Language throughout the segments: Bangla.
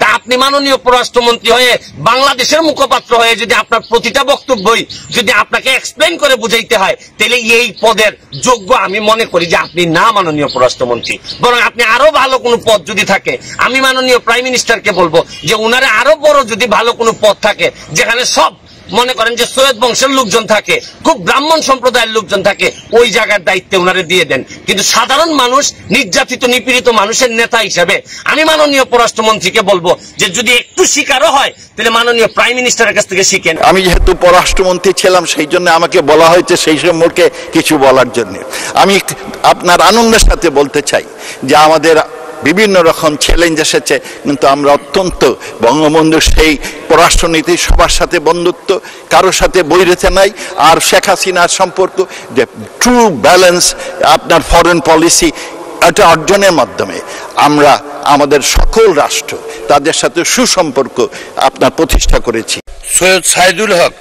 আপনি মাননীয় পররাষ্ট্রমন্ত্রী হয়ে বাংলাদেশের মুখপাত্র হয়ে যদি আপনার প্রতিটা বক্তব্যই যদি আপনাকে এক্সপ্লেন করে বুঝাইতে হয়, তাহলে এই পদের যোগ্য আমি মনে করি যে আপনি না মাননীয় পররাষ্ট্রমন্ত্রী। বরং আপনি আরো ভালো কোনো পদ যদি থাকে, আমি মাননীয় প্রাইম মিনিস্টারকে বলবো যে উনারে আরো বড় যদি ভালো কোনো পদ থাকে, যেখানে সব মনে করেন যে সৈয়দ বংশের লোকজন থাকে, খুব ব্রাহ্মণ সম্প্রদায়ের লোকজন থাকে, ওই জায়গার দায়িত্বে ওনারে দিয়ে দেন। কিন্তু সাধারণ মানুষ, নির্যাতিত নিপীড়িত মানুষের নেতা হিসেবে আমি মাননীয় পররাষ্ট্রমন্ত্রীকে বলবো যে যদি একটু শিকারও হয় তাহলে মাননীয় প্রাইম মিনিস্টারের কাছ থেকে শিখেন। আমি যেহেতু পররাষ্ট্রমন্ত্রী ছিলাম, সেই জন্য আমাকে বলা হয়েছে সেই সম্পর্কে কিছু বলার জন্য। আমি আপনার আনন্দের সাথে বলতে চাই যে আমাদের বিভিন্ন রকম চ্যালেঞ্জ এসেছে, কিন্তু আমরা অত্যন্ত বঙ্গবন্ধুর সেই পররাষ্ট্রনীতি, সবার সাথে বন্ধুত্ব, কারোর সাথে বৈরিতা নাই। আর শেখ হাসিনার সম্পর্ক যে ট্রু ব্যালেন্স আপনার ফরেন পলিসি, এটা অর্জনের মাধ্যমে আমরা আমাদের সকল রাষ্ট্র তাদের সাথে সুসম্পর্ক আপনার প্রতিষ্ঠা করেছি। সৈয়দ সাইদুল হক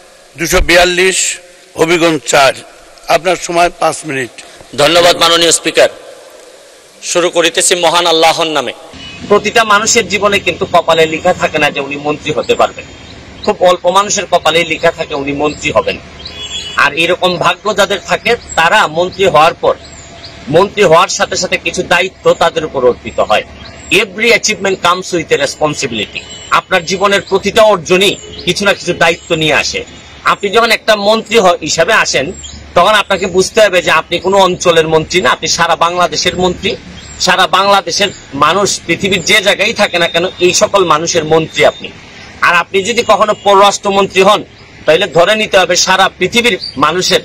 242, হবিগঞ্জ 4। আপনার সময় 5 মিনিট। ধন্যবাদ মাননীয় স্পিকার। শুরু করিতেছি মহান আল্লাহর নামে। প্রতিটা মানুষের জীবনে কিন্তু কপালে লেখা থাকে না যে উনি মন্ত্রী হতে পারবেন। খুব অল্প মানুষের কপালে লেখা থাকে উনি মন্ত্রী হবেন। আর এরকম ভাগ্য যাদের থাকে তারা মন্ত্রী হওয়ার পর, মন্ত্রী হওয়ার সাথে সাথে কিছু দায়িত্ব তাদের উপর অর্পিত হয়। Every achievement comes with a responsibility. আপনার জীবনের প্রতিটা অর্জনই কিছু না কিছু দায়িত্ব নিয়ে আসে। আপনি যখন একটা মন্ত্রী হিসাবে আসেন, তখন আপনাকে বুঝতে হবে যে আপনি কোনো অঞ্চলের মন্ত্রী না, আপনি সারা বাংলাদেশের মন্ত্রী। সারা বাংলাদেশের মানুষ, পৃথিবীর যে জায়গায় থাকে না কেন, এই সকল মানুষের মন্ত্রী আপনি। আর আপনি যদি কখনো পররাষ্ট্রমন্ত্রী হন, তাহলে ধরে নিতে হবে সারা পৃথিবীর মানুষের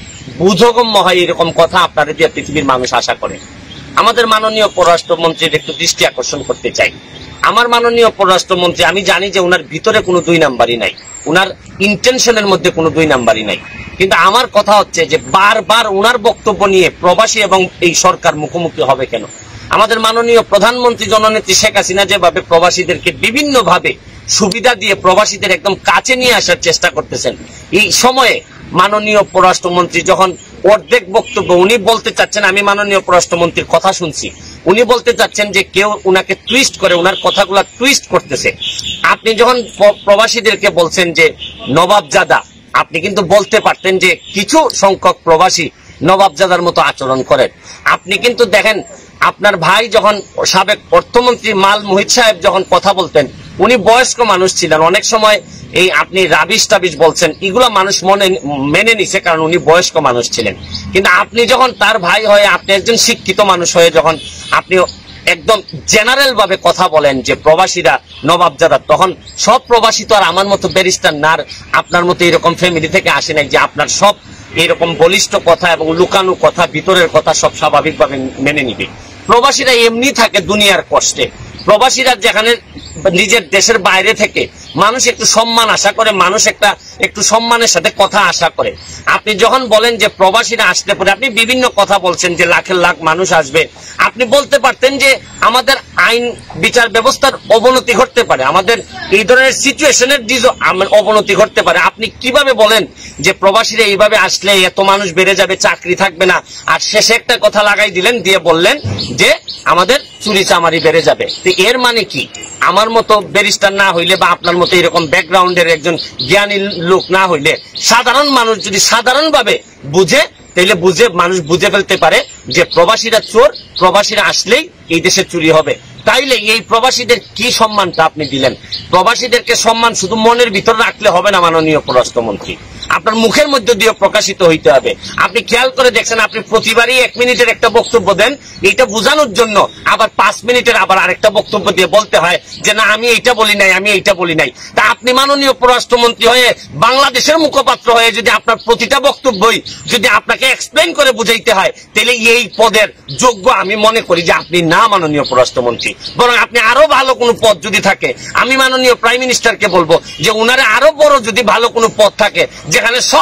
বুঝগম্য হয় এরকম কথা আপনারা দিয়ে পৃথিবীর মানুষ আশা করে। আমাদের মাননীয় পররাষ্ট্রমন্ত্রীর একটু দৃষ্টি আকর্ষণ করতে চাই। আমার মাননীয় পররাষ্ট্রমন্ত্রী, আমি জানি যে উনার ভিতরে কোনো 2 নাম্বারই নাই, উনার ইন্টেনশনের মধ্যে কোনো 2 নাম্বারই নাই। কিন্তু আমার কথা হচ্ছে যে বারবার উনার বক্তব্য নিয়ে প্রবাসী এবং এই সরকার মুখোমুখি হবে কেন? আমাদের মাননীয় প্রধানমন্ত্রী জননেত্রী শেখ হাসিনা যেভাবে প্রবাসীদেরকে বিভিন্ন ভাবে সুবিধা দিয়ে প্রবাসীদের একদম কাছে নিয়ে আসার চেষ্টা করতেছেন, এই সময়ে মাননীয় পররাষ্ট্রমন্ত্রী যখন অর্ধেক বক্তব্য উনি বলতে চাচ্ছেন, আমি মাননীয় পররাষ্ট্রমন্ত্রীর কথা শুনছি, উনি বলতে চাচ্ছেন যে কেউ উনাকে টুইস্ট করে, উনার কথাগুলা টুইস্ট করতেছে। আপনি যখন প্রবাসীদেরকে বলছেন যে নবাবজাদা, আপনি কিন্তু বলতে পারতেন যে কিছু সংখ্যক প্রবাসী নবাবজাদার মতো আচরণ করেন। আপনি কিন্তু দেখেন, আপনার ভাই যখন সাবেক অর্থমন্ত্রী মাল মুহিত সাহেব যখন কথা বলতেন, উনি বয়স্ক মানুষ ছিলেন। অনেক সময় এই আপনি রাবিশ টাবিশ বলছেন, এগুলো মানুষ মেনে নিছে, কারণ উনি বয়স্ক মানুষ ছিলেন। কিন্তু আপনি যখন তার ভাই হয়ে, আপনি একজন শিক্ষিত মানুষ হয়ে যখন আপনি একদম জেনারেল ভাবে কথা বলেন যে প্রবাসীরা নবাবজাদা, তখন সব প্রবাসী তো আর আমার মতো ব্যারিস্টার না, আপনার মতো এরকম ফ্যামিলি থেকে আসে নাই যে আপনার সব এরকম বলিষ্ঠ কথা এবং লুকানো কথা, ভিতরের কথা সব স্বাভাবিকভাবে মেনে নিবে। প্রবাসীরা এমনি থাকে দুনিয়ার কষ্টে। প্রবাসীরা যেখানে নিজের দেশের বাইরে থেকে মানুষ একটু সম্মান আশা করে, মানুষ একটু সম্মানের সাথে কথা আশা করে। আপনি যখন বলেন যে প্রবাসীরা আসতে পারে, আপনি বিভিন্ন কথা বলছেন যে লাখের লাখ মানুষ আসবে, আপনি বলতে পারতেন যে আমাদের আইন বিচার ব্যবস্থার অবনতি ঘটতে পারে, আমাদের এই ধরনের সিচুয়েশনের অবনতি ঘটতে পারে। আপনি কিভাবে বলেন যে প্রবাসীরা এইভাবে আসলে এত মানুষ বেড়ে যাবে, চাকরি থাকবে না, আর শেষে একটা কথা লাগাই দিলেন, দিয়ে বললেন যে আমাদের চুরি চামারি বেড়ে যাবে। তো এর মানে কি? আমার মতো ব্যারিস্টার না হইলে বা আপনার মতো এরকম ব্যাকগ্রাউন্ডের একজন জ্ঞানী লোক না হইলে, সাধারণ মানুষ যদি সাধারণভাবে বুঝে, তাহলে মানুষ বুঝে ফেলতে পারে যে প্রবাসীরা চোর, প্রবাসীরা আসলেই এই দেশে চুরি হবে। তাইলে এই প্রবাসীদের কি সম্মানটা আপনি দিলেন? প্রবাসীদেরকে সম্মান শুধু মনের ভিতর রাখলে হবে না মাননীয় পররাষ্ট্রমন্ত্রী, আপনার মুখের মধ্যে দিয়ে প্রকাশিত হইতে হবে। আপনি খেয়াল করে দেখছেন, আপনি প্রতিবারই 1 মিনিটের একটা বক্তব্য দেন, এইটা বোঝানোর জন্য আবার 5 মিনিটের আবার আরেকটা বক্তব্য দিয়ে বলতে হয় যে না আমি এইটা বলি নাই, আমি এইটা বলি নাই। তা আপনি মাননীয় পররাষ্ট্রমন্ত্রী হয়ে বাংলাদেশের মুখপাত্র হয়ে যদি আপনার প্রতিটা বক্তব্যই যদি আপনাকে এক্সপ্লেন করে বুঝাইতে হয়, তাহলে এই পদের যোগ্য আমি মনে করি যে আপনি না মাননীয় পররাষ্ট্রমন্ত্রী। বরং আপনি আরো ভালো কোনো পদ যদি থাকে, আমি মাননীয় প্রাইম মিনিস্টারকে বলবো যে উনারে আরো বড় যদি ভালো কোনো পদ থাকে, যেখানে সব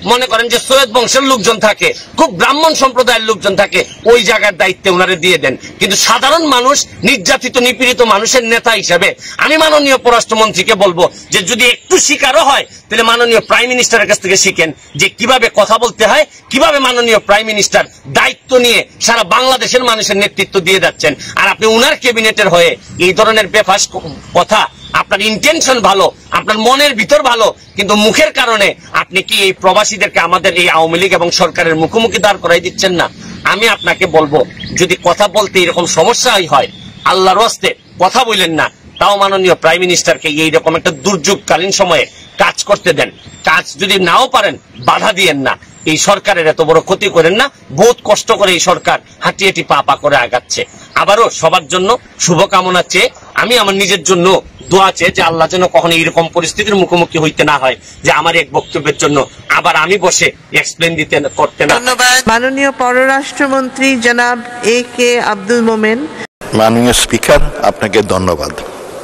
মনে করেন যে সৈয়দ বংশের লোকজন থাকে, খুব ব্রাহ্মণ সম্প্রদায়ের লোকজন থাকে, ওই জায়গার দায়িত্বে ওনারে দিয়ে দেন। কিন্তু সাধারণ মানুষ, নির্যাতিত নিপীড়িত মানুষের নেতা হিসেবে আমি মাননীয় পররাষ্ট্রমন্ত্রীকে বলবো যে যদি একটু শিকারও হয় তাহলে মাননীয় প্রাইম মিনিস্টারের কাছ থেকে শিখেন যে কিভাবে কথা বলতে হয়, কিভাবে মাননীয় প্রাইম মিনিস্টার দায়িত্ব নিয়ে সারা বাংলাদেশের মানুষের নেতৃত্ব দিয়ে যাচ্ছেন। আর আপনি উনার ক্যাবিনেটের হয়ে এই ধরনের বেফাস কথা, আপনার ইন্টেনশন ভালো, আপনার মনের ভিতর ভালো, কিন্তু মুখের কারণে আপনি কি এই প্রবাসীদেরকে আমাদের এই আওয়ামী লীগ এবং সরকারের মুখোমুখি দাঁড় করাই দিচ্ছেন না? আমি আপনাকে বলবো যদি কথা বলতে এরকম সমস্যাই হয়, আল্লাহর হস্তে কথা বললেন না, তাও মাননীয় প্রাইম মিনিস্টারকে এইরকম একটা দুর্যোগকালীন সময়ে কাজ করতে দেন। কাজ যদি নাও পারেন বাধা দিয়েন না। এই সরকারের এত বড় ক্ষতি করেন না। বহুত কষ্ট করে এই সরকার হাঁটি হাঁটি পা পা করে আগাচ্ছে। আবারও সবার জন্য শুভকামনা চেয়ে আমি আমার নিজের জন্য দোয়া চেয়ে যে আল্লাহ যেন কখনো এরকম পরিস্থিতির মুখোমুখি হইতে না হয় যে আমার এক বক্তব্যের জন্য আবার আমি বসে এক্সপ্লেন দিতে করতে না। মাননীয় পররাষ্ট্রমন্ত্রী জনাব AK আব্দুল মোমেন। মাননীয় স্পিকার, আপনাকে ধন্যবাদ।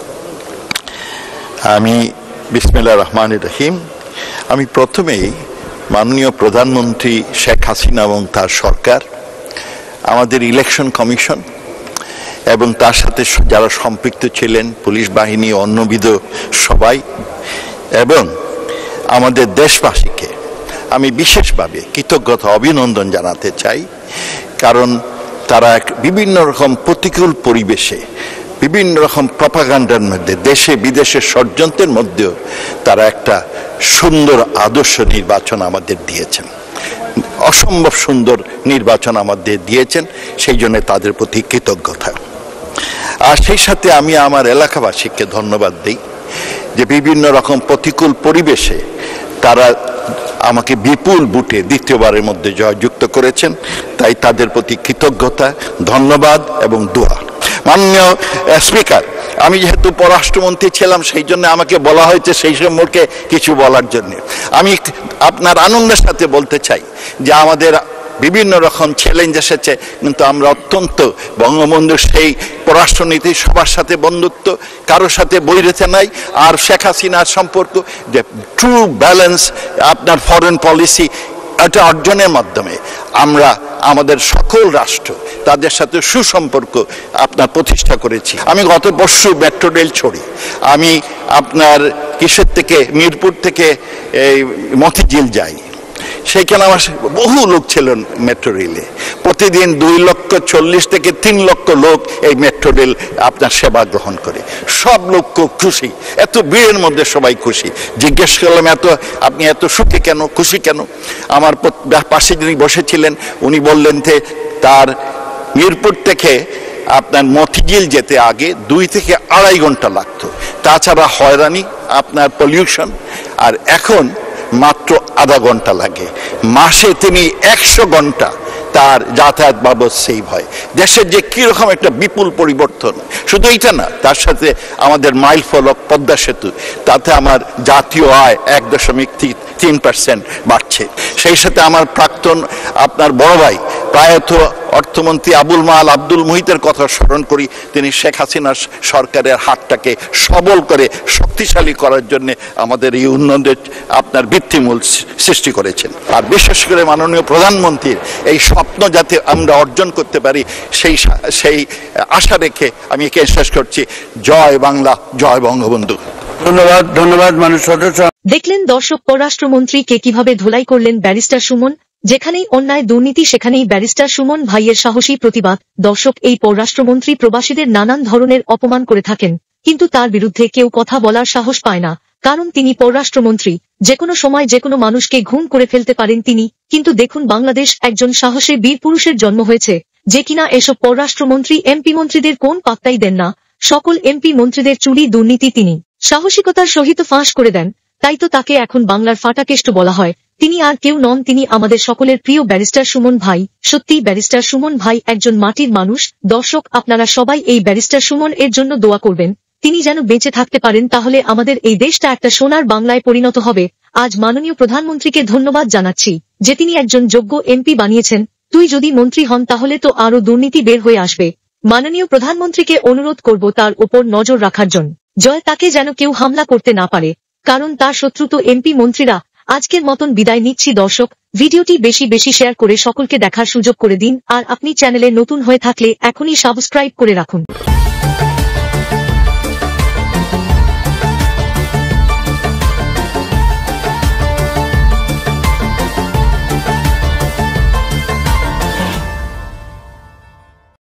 আমি বিসমিল্লাহির রহমানির রহিম। আমি প্রথমেই মাননীয় প্রধানমন্ত্রী শেখ হাসিনা এবং তার সরকার, আমাদের ইলেকশন কমিশন এবং তার সাথে যারা সম্পৃক্ত ছিলেন, পুলিশ বাহিনী, অন্যবিধ সবাই, এবং আমাদের দেশবাসীকে আমি বিশেষভাবে কৃতজ্ঞতা অভিনন্দন জানাতে চাই। কারণ তারা বিভিন্ন রকম প্রতিকূল পরিবেশে, বিভিন্ন রকম প্রপাগান্ডার মধ্যে, দেশে বিদেশে ষড়যন্ত্রের মধ্যেও তারা একটা সুন্দর আদর্শ নির্বাচন আমাদের দিয়েছেন, অসম্ভব সুন্দর নির্বাচন আমাদের দিয়েছেন। সেই জন্য তাদের প্রতি কৃতজ্ঞতা। আর সেই সাথে আমি আমার এলাকাবাসীকে ধন্যবাদ দিই যে বিভিন্ন রকম প্রতিকূল পরিবেশে তারা আমাকে বিপুল ভোটে দ্বিতীয়বারের মধ্যে জয়যুক্ত করেছেন। তাই তাদের প্রতি কৃতজ্ঞতা, ধন্যবাদ এবং দোয়া। মাননীয় স্পিকার, আমি যেহেতু পররাষ্ট্রমন্ত্রী ছিলাম সেই জন্য আমাকে বলা হয়েছে সেই সম্পর্কে কিছু বলার জন্য। আমি আপনার আনন্দের সাথে বলতে চাই যে আমাদের বিভিন্ন রকম চ্যালেঞ্জ এসেছে, কিন্তু আমরা অত্যন্ত বঙ্গবন্ধুর সেই পররাষ্ট্রনীতি, সবার সাথে বন্ধুত্ব, কারোর সাথে বৈরতা নাই। আর শেখ হাসিনার সম্পর্ক যে ট্রু ব্যালেন্স আপনার ফরেন পলিসি, এটা অর্জনের মাধ্যমে আমরা আমাদের সকল রাষ্ট্র তাদের সাথে সুসম্পর্ক আপনার প্রতিষ্ঠা করেছি। আমি গত পরশু মেট্রো রেল ছড়ি, আমি আপনার কিসের থেকে, মিরপুর থেকে এই মতিঝিল যাই, সেইখানে আমার বহু লোক ছিলেন মেট্রো রেলে। প্রতিদিন 2,40,000 থেকে 3 লক্ষ লোক এই মেট্রো রেল আপনার সেবা গ্রহণ করে। সব লোক খুব খুশি, এত ভিড়ের মধ্যে সবাই খুশি। জিজ্ঞেস করলাম আপনি এত সুখী কেন, খুশি কেন? আমার পাশে যিনি বসেছিলেন উনি বললেন যে তার মিরপুর থেকে আপনার মতিঝিল যেতে আগে 2 থেকে 2.5 ঘন্টা লাগতো, তাছাড়া হয়রানি, আপনার পলিউশন, আর এখন মাত্র আধা ঘন্টা লাগে। মাসে তিনি 100 ঘন্টা তার যাতায়াত বাবদ সেভ হয়। দেশের যে কিরকম একটা বিপুল পরিবর্তন, শুধু এইটা না, তার সাথে আমাদের মাইল ফলক, পদ্মা সেতু, তাতে আমার জাতীয় আয় 1.3% বাড়ছে। সেই সাথে আমার প্রাক্তন আপনার বড় ভাই প্রায়ত অর্থমন্ত্রী আবুল মাল আব্দুল মুহিতের কথা স্মরণ করি। তিনি শেখ হাসিনার সরকারের হাতটাকে সবল করে শক্তিশালী করার জন্য আমাদের এই উন্নয়নের আপনার ভিত্তিমূল সৃষ্টি করেছেন। আর বিশেষ করে মাননীয় প্রধানমন্ত্রীর এই স্বপ্ন যাতে আমরা অর্জন করতে পারি সেই আশা রেখে আমি একে শেষ করছি। জয় বাংলা, জয় বঙ্গবন্ধু। ধন্যবাদ, ধন্যবাদ মাননীয় সদস্য। দেখলেন দর্শক, পররাষ্ট্রমন্ত্রীকে কিভাবে ধোলাই করলেন ব্যারিস্টার সুমন। যেখানেই অন্যায় দুর্নীতি সেখানেই ব্যারিস্টার সুমন ভাইয়ের সাহসী প্রতিবাদ। দর্শক, এই পররাষ্ট্রমন্ত্রী প্রবাসীদের নানান ধরনের অপমান করে থাকেন, কিন্তু তার বিরুদ্ধে কেউ কথা বলার সাহস পায় না, কারণ তিনি পররাষ্ট্রমন্ত্রী। যেকোনো সময় যেকোনো মানুষকে ঘুম করে ফেলতে পারেন তিনি। কিন্তু দেখুন, বাংলাদেশ একজন সাহসী বীর পুরুষের জন্ম হয়েছে, যে কিনা এসব পররাষ্ট্রমন্ত্রী এমপি মন্ত্রীদের কোন পাত্তাই দেন না। সকল এমপি মন্ত্রীদের চুরি দুর্নীতি তিনি সাহসিকতার সহিত ফাঁস করে দেন। তাই তো তাকে এখন বাংলার ফাটাকেষ্ট বলা হয়। তিনি আর কেউ নন, তিনি আমাদের সকলের প্রিয় ব্যারিস্টার সুমন ভাই। সত্যি ব্যারিস্টার সুমন ভাই একজন মাটির মানুষ। দর্শক, আপনারা সবাই এই ব্যারিস্টার সুমন এর জন্য দোয়া করবেন, তিনি যেন বেঁচে থাকতে পারেন, তাহলে আমাদের এই দেশটা একটা সোনার বাংলায় পরিণত হবে। আজ মাননীয় প্রধানমন্ত্রীকে ধন্যবাদ জানাচ্ছি যে তিনি একজন যোগ্য এমপি বানিয়েছেন। তুই যদি মন্ত্রী হন তাহলে তো আরো দুর্নীতি বের হয়ে আসবে। মাননীয় প্রধানমন্ত্রীকে অনুরোধ করব তার ওপর নজর রাখার জন্য, জয় তাকে যেন কেউ হামলা করতে না পারে, কারণ তার শত্রু তো এমপি মন্ত্রীরা। আজকের মতন বিদায় নিচ্ছি দর্শক। ভিডিওটি বেশি বেশি শেয়ার করে সকলকে দেখার সুযোগ করে দিন, আর আপনি চ্যানেলে নতুন হয়ে থাকলে এখনই সাবস্ক্রাইব করে রাখুন।